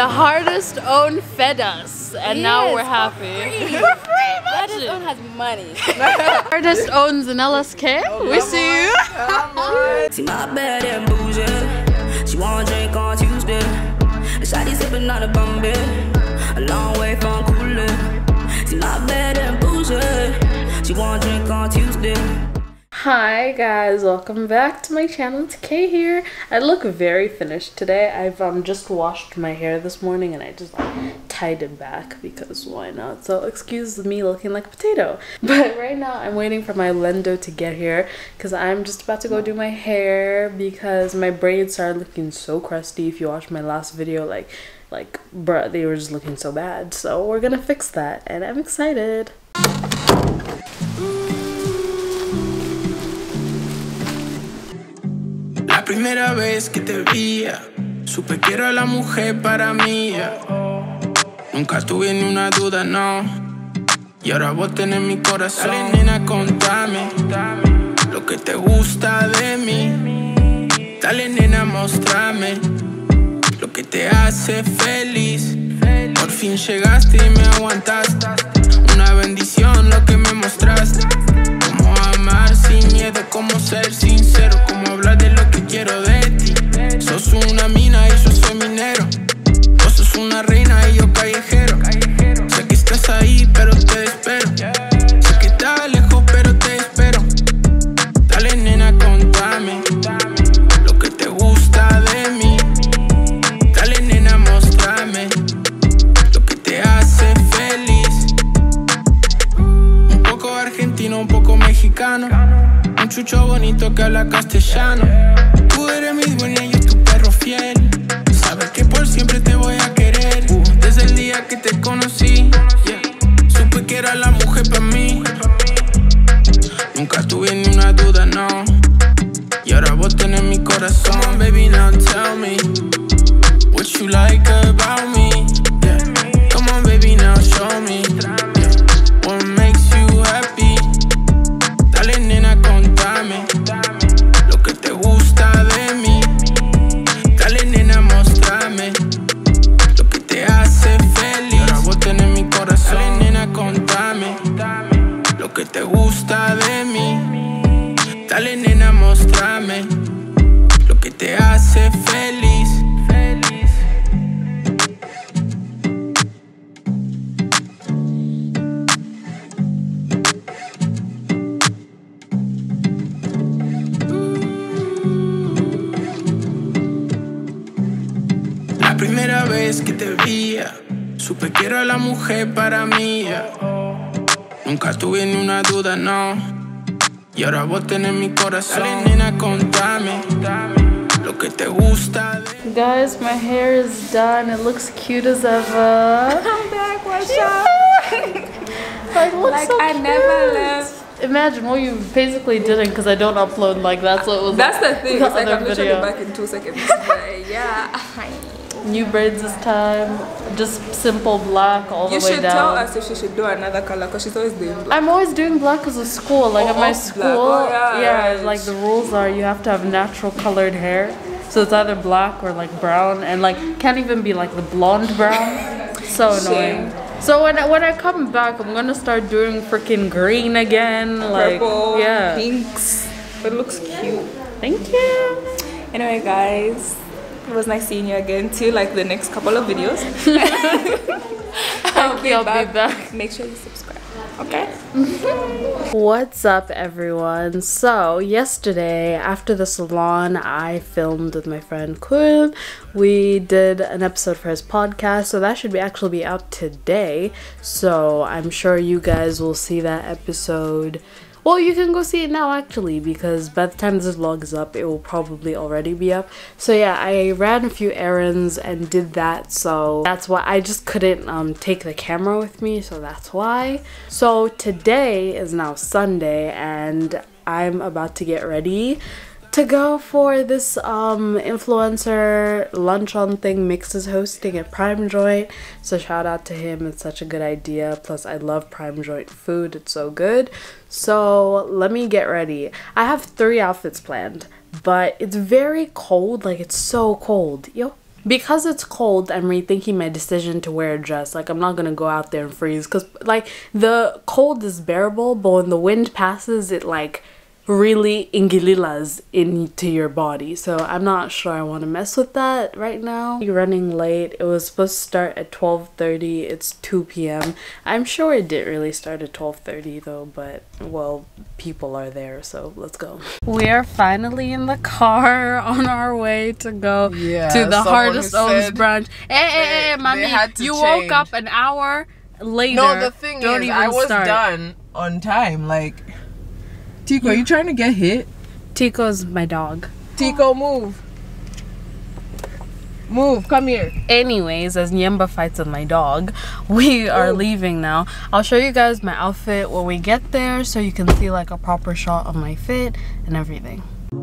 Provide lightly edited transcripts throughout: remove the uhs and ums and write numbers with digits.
The hardest own fed us, and now we're happy. We're free. Hardest own has money. Hardest owns an LSK. We see you. See my bad and bougie. She wanna drink on Tuesday. The shawty sipping on a Bombay. A long way from cooler. See my bad and bougie. She wanna drink on Tuesday. Hi guys, welcome back to my channel. It's Kay here. I look very finished today. I've just washed my hair this morning and I just tied it back because why not? So excuse me looking like a potato. But right now I'm waiting for my Lendo to get here because I'm just about to go do my hair because my braids started looking so crusty. If you watched my last video, like bruh, they were just looking so bad. So we're gonna fix that and I'm excited. La primera vez que te veía, supe que era la mujer para mí. Nunca tuve ni una duda, no. Y ahora vos tenés mi corazón. Dale, nena, contame lo que te gusta de mí. Dale, nena, mostrame lo que te hace feliz. Por fin llegaste y me aguantaste. Una bendición lo que me mostraste. Cómo amar sin miedo, cómo ser sincero, cómo hablar de lo que quiero de ti. Sos una mina y yo soy minero. Vos sos una reina y yo callejero. Sé que estás ahí pero te espero. Sé que estás lejos pero te espero. Dale, nena, contame lo que te gusta de mí. Dale, nena, mostrame lo que te hace feliz. Un poco argentino, un poco mexicano. Un chucho bonito que habla castellano. Tú eres mi dueña y yo tu perro fiel. Sabes que por siempre te voy a querer. Desde el día que te conocí, supe que era la mujer para mí. Nunca tuve ni una duda, no. Y ahora vos tenés mi corazón. Come on, baby, now tell me what you like about me. Come on, baby, now show me what makes you happy. Dale, nena, contame lo que te gusta de mí. Dale, nena, mostrame lo que te hace feliz. Ahora vos tenés mi corazón. Dale, nena, contame lo que te gusta de mí. Dale, nena, mostrame lo que te hace feliz. La primera vez que te veía, supe que era la mujer para mí. Nunca tuve ni una duda, no. Y ahora vos tenés mi corazón. Dale, nena, contame lo que te gusta de... Guys, my hair is done. It looks cute as ever. I'm back, what's up? Like so I cute. never left. Imagine, well, you basically didn't because I don't upload like that, so it was. That's the thing. the It's like other I'm literally video. back in 2 seconds. But yeah. New braids this time, just simple black all the You way should tell down. us if she should do another color because she's always doing black. I'm always doing black because of school. Like at my black. school, Oh, yeah, right. like the rules are you have to have natural colored hair. So it's either black or like brown, and like can't even be like the blonde brown. So annoying. So when I come back, I'm gonna start doing freaking green again, like Purple, yeah. pinks. It looks cute. Thank you. Anyway, guys, it was nice seeing you again too. Like the next couple of videos. I'll be back. Make sure you subscribe. Okay. What's up, everyone? So yesterday after the salon, I filmed with my friend Kun. We did an episode for his podcast, so that should actually be out today. So I'm sure you guys will see that episode. Well, you can go see it now actually, because by the time this vlog is up, it will probably already be up. So yeah, I ran a few errands and did that, so that's why I just couldn't take the camera with me, so that's why. So today is now Sunday and I'm about to get ready to go for this influencer luncheon thing Mix is hosting at Prime Joint. So shout out to him, it's such a good idea. Plus I love Prime Joint food, it's so good. So let me get ready. I have 3 outfits planned, but it's very cold, like it's so cold. Yo, because it's cold, I'm rethinking my decision to wear a dress. Like, I'm not gonna go out there and freeze, because like the cold is bearable, but when the wind passes, it like really ingililas into your body. So I'm not sure I want to mess with that right now. Running late. It was supposed to start at 12:30. It's 2 p.m. I'm sure it didn't really start at 12:30 though, but well, people are there, so let's go. We are finally in the car on our way to go to the Hardest Owns brunch. Hey, mommy, you woke up an hour later. No, the thing is, I was done on time. Like, Tico, are you trying to get hit? Tico's my dog. Tico, move. Move, come here. Anyways, as Nyemba fights with my dog, we are leaving now. I'll show you guys my outfit when we get there so you can see like a proper shot of my fit and everything.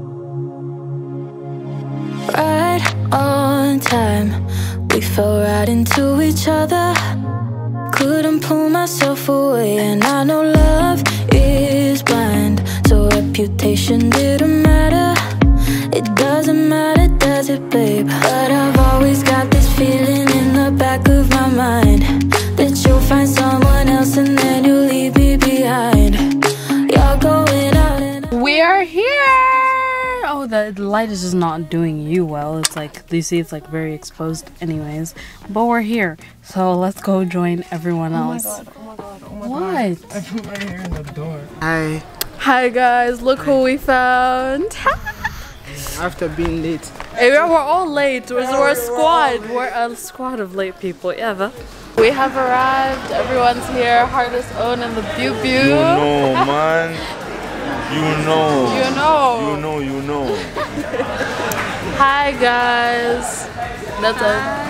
Right on time, we fell right into each other. Couldn't pull myself away, and I know love is blind, so reputation didn't matter. It doesn't matter, does it, babe? But I've always got this feeling in the back of my mind that you'll find someone else and then you'll leave me behind. You're going out and we are here. Oh, the light is just not doing you well. It's like, you see, it's like very exposed anyways, but we're here, so let's go join everyone else. Oh my god, oh my god, What? I put my hair in the door. Hi guys, look who we found. After being late. Hey, we're all late. We're a squad. We're a squad of late people. Yeah, we have arrived. Everyone's here. Hardest Own and the Bew Bew. You know, man. You know. You know. You know, you know. Hi guys. That's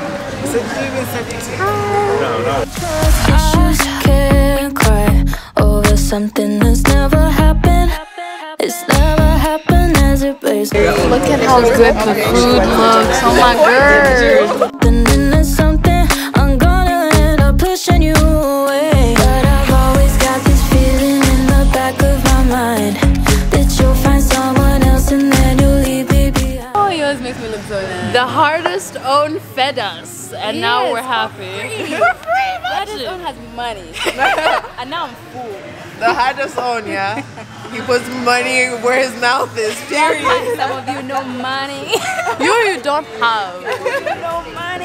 issues can't cry over something that's never happened. It's never happened as it plays. Look at how good the food looks. Oh my god. And then there's something I'm gonna end up pushing you away. But I've always got this feeling in the back of my mind that you'll find someone else and then you'll leave me behind. Oh, he always makes me look so nice. The Hardest Own fed us, and now we're happy. We're free. Hardest Own has money. And now I'm full. The Hardest Own, yeah? He puts money where his mouth is, period. Some of you know money. You don't have. No money.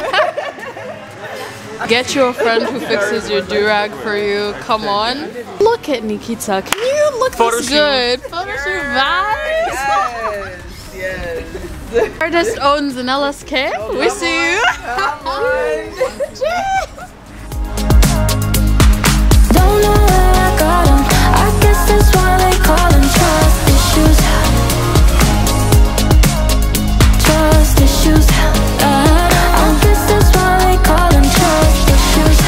Get you a friend who fixes your durag for you. Come on. Look at Nikita. Can you look this good? Photo shoot vibes. Yes, yes. Hardest Owns in LSK. We see you. Don't know where I got 'em. I guess that's why they call 'em trust issues. Trust issues. I guess that's why they call 'em trust issues.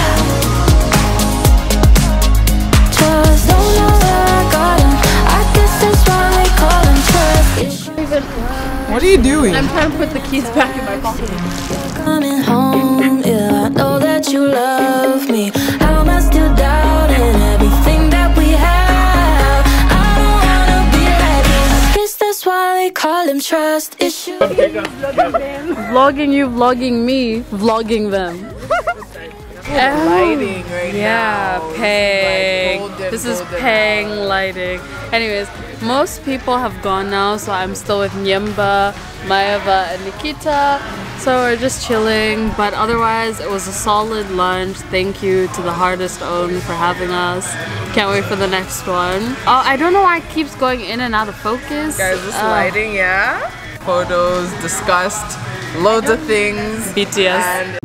Trust. Don't know where I got 'em. I guess that's why they call 'em trust issues. What are you doing? I'm trying to put the keys back in my pocket. Coming home, yeah, I know that you love me. How am I still doubting everything that we have? I don't wanna be like this. I guess that's why they call them trust issues. Vlogging you, vlogging me, vlogging them. Lighting right now. Yeah, Peng. Like This is Peng lighting. Anyways, most people have gone now, so I'm still with Nyemba, Mayava, and Nikita. So we're just chilling, but otherwise it was a solid lunch. Thank you to the Hardest Own for having us. Can't wait for the next one. Oh, I don't know why it keeps going in and out of focus. Guys, this lighting, yeah? Photos, discussed, loads of things. BTS. And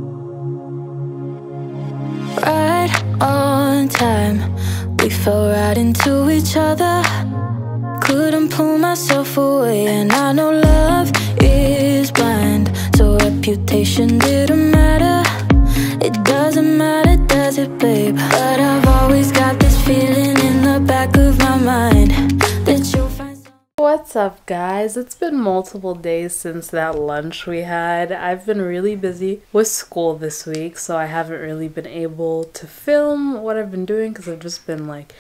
Right on time, we fell right into each other. Couldn't pull myself away, and I know love is blind, so reputation didn't matter. It doesn't matter, does it, babe? But I've always got this feeling in the back of my mind that you'll find. What's up guys? It's been multiple days since that lunch we had. I've been really busy with school this week, so I haven't really been able to film what I've been doing because I've just been like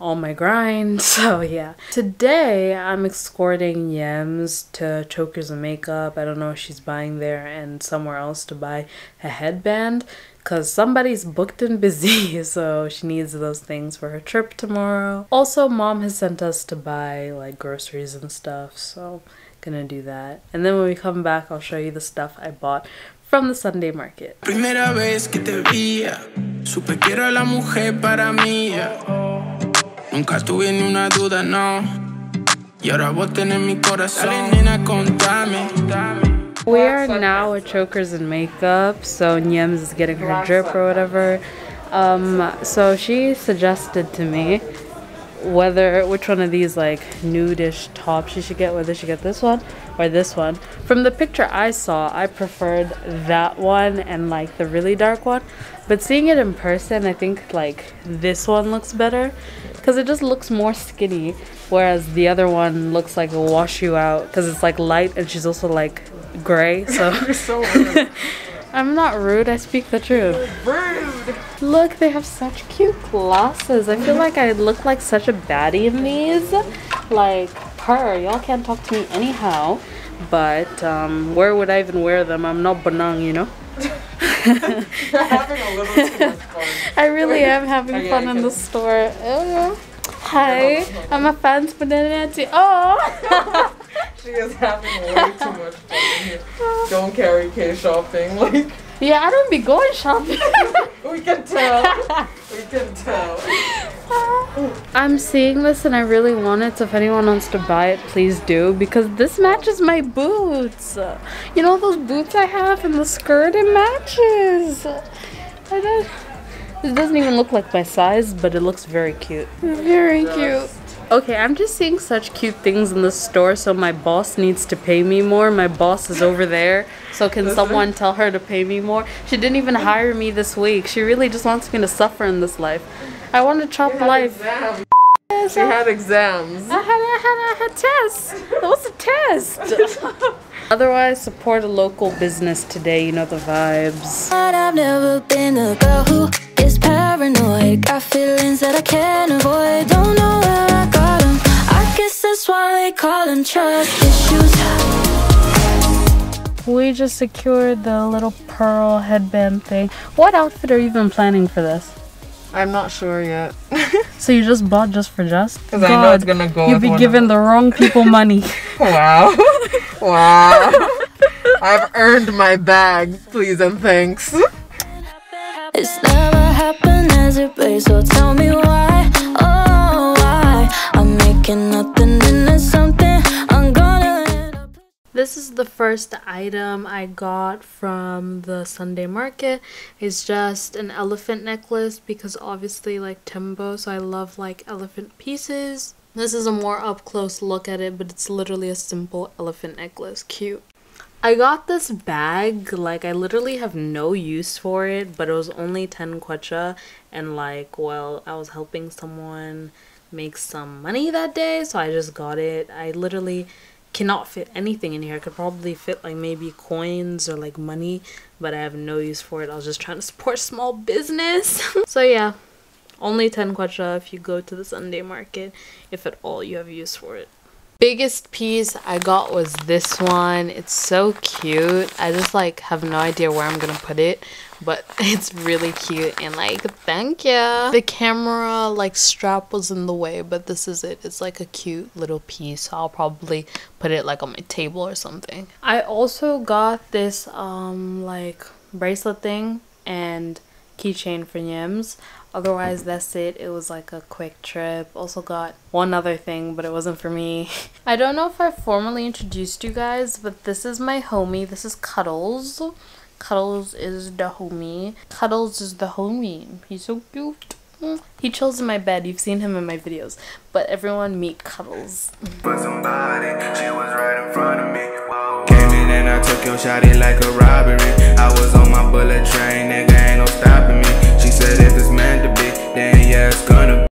on my grind. So yeah, today I'm escorting Yems to Chokers and Makeup. I don't know if she's buying there and somewhere else to buy a headband because somebody's booked and busy, so she needs those things for her trip tomorrow. Also, mom has sent us to buy like groceries and stuff, so gonna do that. And then when we come back, I'll show you the stuff I bought from the Sunday market. Primera vez que te veía, supe que era la mujer para mí. Nunca tuve ni una duda, no. Y ahora vos tenés mi corazón. Dale, nena, contame. We are now at Chokers and Makeup, so Nyems is getting her drip or whatever. So she suggested to me which one of these like nude-ish tops she should get, whether she get this one or this one. From the picture I saw, I preferred that one and like the really dark one, but seeing it in person, I think like this one looks better because it just looks more skinny, whereas the other one looks like it'll wash you out because it's like light and she's also like gray. So You're so rude. I'm not rude, I speak the truth. Rude. Look, they have such cute glasses. I feel like I look like such a baddie in these. Like, y'all can't talk to me anyhow. But where would I even wear them? I'm not Banang, you know? You're having a little too much fun. I really am having fun in the store. Hi, I'm a fan's banana. Oh! She is having way too much fun in here. Don't carry K shopping. Like, yeah, I don't be going shopping. we can tell. We can tell. I'm seeing this and I really want it, so if anyone wants to buy it, please do, because this matches my boots. You know those boots I have and the skirt, it matches. It doesn't even look like my size, but it looks very cute. Very cute. Okay, I'm just seeing such cute things in the store, so my boss needs to pay me more. My boss is over there, so can someone tell her to pay me more? She didn't even hire me this week. She really just wants me to suffer in this life. I want to chop life. She had exams. I had a test. That was a test. Otherwise, support a local business today. You know the vibes. But I've never been a girl who is paranoid. Got feelings that I can't avoid. Don't know where I got them. I guess that's why they call them trust issues. We just secured the little pearl headband thing. What outfit are you even planning for this? I'm not sure yet. So you just bought just for just? Because I know it's gonna go. You'll be giving the wrong people money. Wow. Wow. I've earned my bag. Please and thanks. It's never happened as it plays, so tell me why. Oh, why? I'm making nothing into something. I'm gonna end up. This is the first item I got from the Sunday market. It's just an elephant necklace because obviously like Timbo, so I love like elephant pieces. This is a more up close look at it, but it's literally a simple elephant necklace. Cute. I got this bag, like I literally have no use for it, but it was only 10 kwacha and like, well, I was helping someone make some money that day, so I just got it. I literally cannot fit anything in here. I could probably fit like maybe coins or like money, but I have no use for it. I was just trying to support small business. So yeah, only 10 kwacha if you go to the Sunday market, if at all you have use for it. Biggest piece I got was this one. It's so cute. I just like have no idea where I'm gonna put it, but it's really cute and like thank you. The camera like strap was in the way, but this is it. It's like a cute little piece, so I'll probably put it like on my table or something. I also got this like bracelet thing and keychain for Nyems. Otherwise, that's it. It was like a quick trip. Also got one other thing, but it wasn't for me. I don't know if I formally introduced you guys, but this is my homie. This is Cuddles. Cuddles is the homie. Cuddles is the homie. He's so cute. He chills in my bed. You've seen him in my videos. But everyone meet Cuddles. But somebody, she was right in front of me. Whoa. Came in and I took your shawty like a robbery. I was on my bullet train, nigga, ain't no stopping me. She said if it's meant to be, then yeah, it's gonna be.